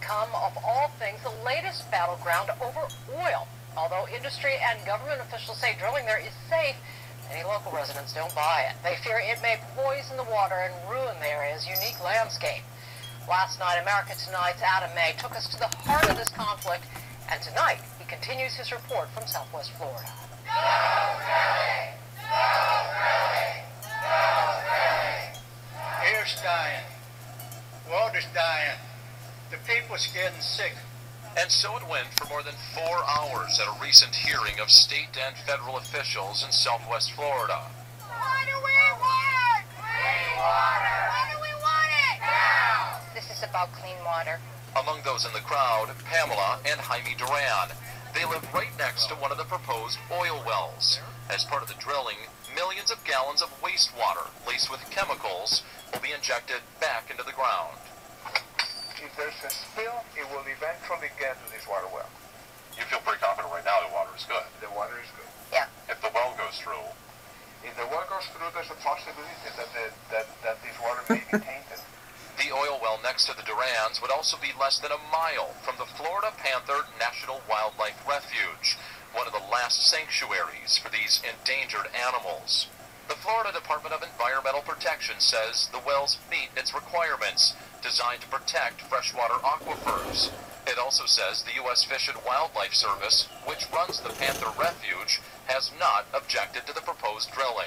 become, of all things, the latest battleground over oil. Although industry and government officials say drilling there is safe, many local residents don't buy it. They fear it may poison the water and ruin the area's unique landscape. Last night, America Tonight's Adam May took us to the heart of this conflict, and tonight he continues his report from Southwest Florida. No drilling! No drilling! No drilling! Air's dying. Water's dying. The people's getting sick. And so it went for more than 4 hours at a recent hearing of state and federal officials in Southwest Florida. What do we want? Clean water! What do we want it? Now! This is about clean water. Among those in the crowd, Pamela and Jaime Duran. They live right next to one of the proposed oil wells. As part of the drilling, millions of gallons of wastewater laced with chemicals will be injected back into the ground. If there's a spill, it will eventually get to this water well. You feel pretty confident right now the water is good. The water is good. Yeah. If the well goes through. If the well goes through, there's a possibility that this water may be tainted. The oil well next to the Durans would also be less than a mile from the Florida Panther National Wildlife Refuge, one of the last sanctuaries for these endangered animals. The Florida Department of Environmental Protection says the wells meet its requirements, designed to protect freshwater aquifers. It also says the U.S. Fish and Wildlife Service, which runs the Panther Refuge, has not objected to the proposed drilling.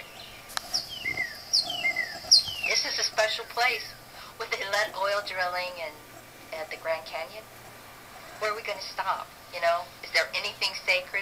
This is a special place. Would they let oil drilling at the Grand Canyon? Where are we going to stop? You know, is there anything sacred?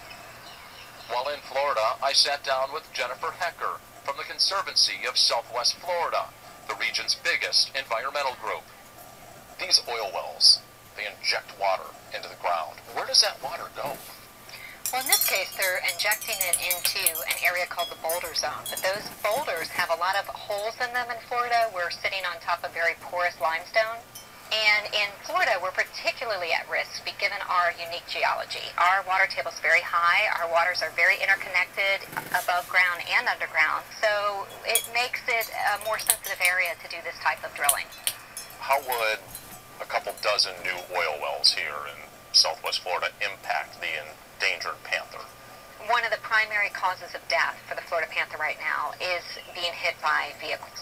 While in Florida, I sat down with Jennifer Hecker from the Conservancy of Southwest Florida, the region's biggest environmental group. These oil wells, they inject water into the ground. Where does that water go? Well, in this case, they're injecting it into an area called the boulder zone. But those boulders have a lot of holes in them in Florida. We're sitting on top of very porous limestone. And in Florida, we're particularly at risk given our unique geology. Our water table is very high. Our waters are very interconnected above ground and underground. So it makes it a more sensitive area to do this type of drilling. How would a couple dozen new oil wells here in Southwest Florida impact the endangered panther? One of the primary causes of death for the Florida panther right now is being hit by vehicles,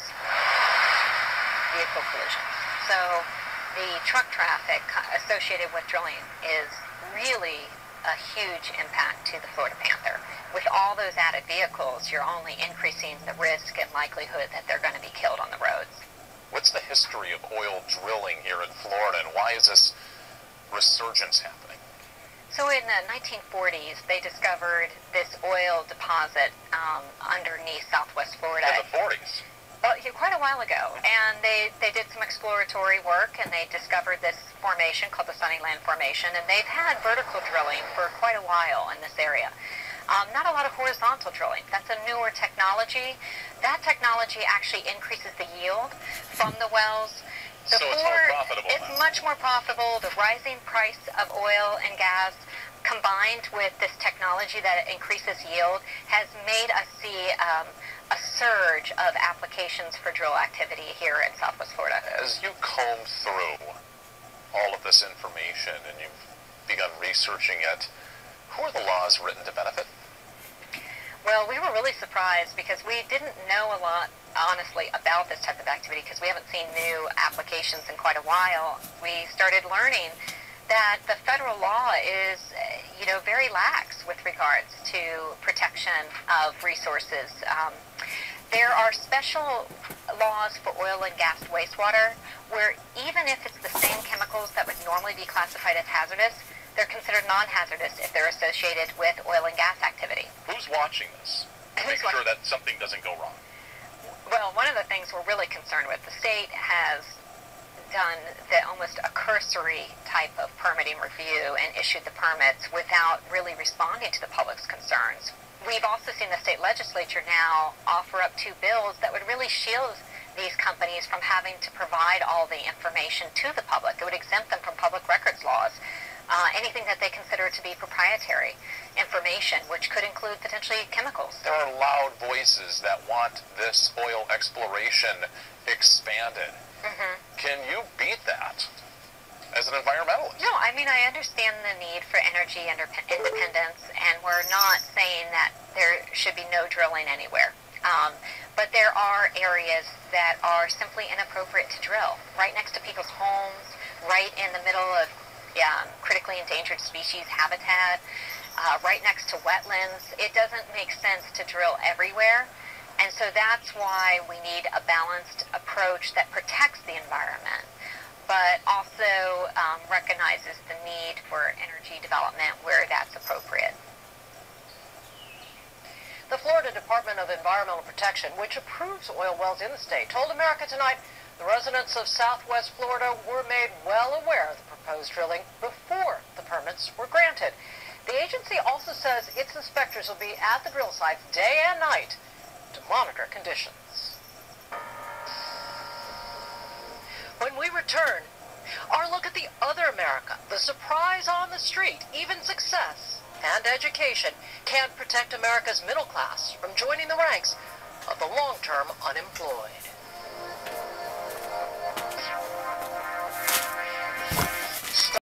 vehicle collisions. So the truck traffic associated with drilling is really a huge impact to the Florida panther. With all those added vehicles, you're only increasing the risk and likelihood that they're going to be killed on the roads. What's the history of oil drilling here in Florida, and why is this resurgence happening? So in the 1940s, they discovered this oil deposit underneath Southwest Florida. In the 40s? Well, quite a while ago, and they did some exploratory work, and they discovered this formation called the Sunnyland Formation, and they've had vertical drilling for quite a while in this area. Not a lot of horizontal drilling. That's a newer technology. That technology actually increases the yield from the wells. So it's more profitable. It's much more profitable. The rising price of oil and gas combined with this technology that increases yield has made us see a surge of applications for drill activity here in Southwest Florida. As you comb through all of this information and you've begun researching it, who are the laws written to benefit? Well, we were really surprised because we didn't know a lot, honestly, about this type of activity because we haven't seen new applications in quite a while. We started learning that the federal law is, very lax with regards to protection of resources. There are special laws for oil and gas wastewater where even if it's the same chemicals that would normally be classified as hazardous, they're considered non-hazardous if they're associated with oil and gas activity. Who's watching this to make sure that something doesn't go wrong? Well, one of the things we're really concerned with, the state has done almost a cursory type of permitting review and issued the permits without really responding to the public's concerns. We've also seen the state legislature now offer up 2 bills that would really shield these companies from having to provide all the information to the public. It would exempt them from public records laws, anything that they consider to be proprietary information, which could include potentially chemicals. There are loud voices that want this oil exploration expanded. Mm-hmm. Can you beat that as an environmentalist. No, I mean, I understand the need for energy independence, and we're not saying that there should be no drilling anywhere. But there are areas that are simply inappropriate to drill, right next to people's homes, right in the middle of critically endangered species habitat, right next to wetlands. It doesn't make sense to drill everywhere. And so that's why we need a balanced approach that protects the environment, but also recognizes the need for energy development where that's appropriate. The Florida Department of Environmental Protection, which approves oil wells in the state, told America Tonight the residents of Southwest Florida were made well aware of the proposed drilling before the permits were granted. The agency also says its inspectors will be at the drill sites day and night to monitor conditions. When we return, our look at the other America, the surprise on the street, even success and education can protect America's middle class from joining the ranks of the long-term unemployed.